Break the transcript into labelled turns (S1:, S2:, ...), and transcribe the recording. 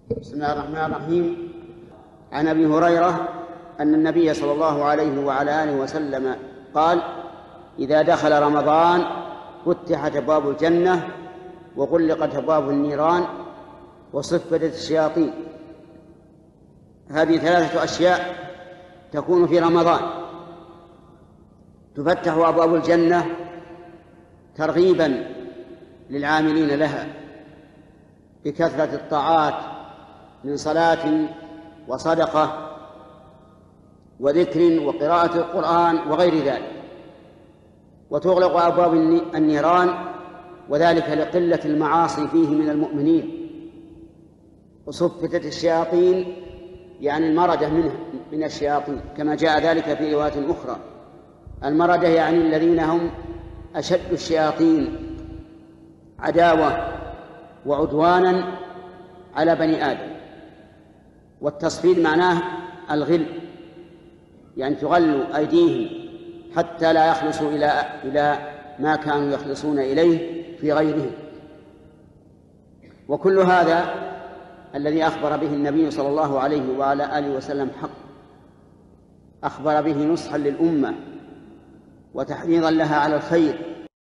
S1: بسم الله الرحمن الرحيم. عن أبي هريرة أن النبي صلى الله عليه وعلى آله وسلم قال: إذا دخل رمضان فتحت أبواب الجنة وغلقت أبواب النيران وصفدت الشياطين. هذه 3 أشياء تكون في رمضان: تفتح أبواب الجنة ترغيبا للعاملين لها بكثرة الطاعات من صلاة وصدقة وذكر وقراءة القرآن وغير ذلك، وتغلق أبواب النيران، وذلك لقلة المعاصي فيه من المؤمنين. وصفتت الشياطين يعني المردة من الشياطين، كما جاء ذلك في رواية أخرى. المردة يعني الذين هم أشد الشياطين عداوة وعدوانا على بني آدم. والتصفيد معناه الغل، يعني تغل أيديهم حتى لا يخلصوا إلى ما كانوا يخلصون إليه في غيرهم. وكل هذا الذي أخبر به النبي صلى الله عليه وعلى آله وسلم حق، أخبر به نصحا للأمة وتحريضا لها على الخير